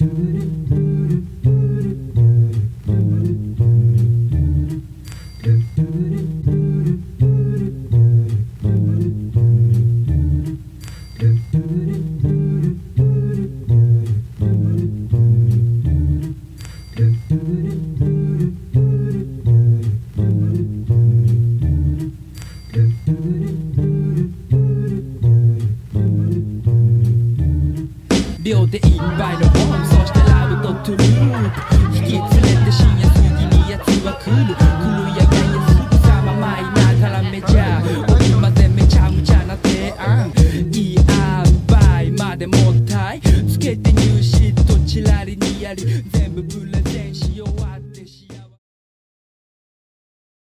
秒でいっぱいのボン、そしてラブとトゥループ引き連れて深夜過ぎに奴は来る。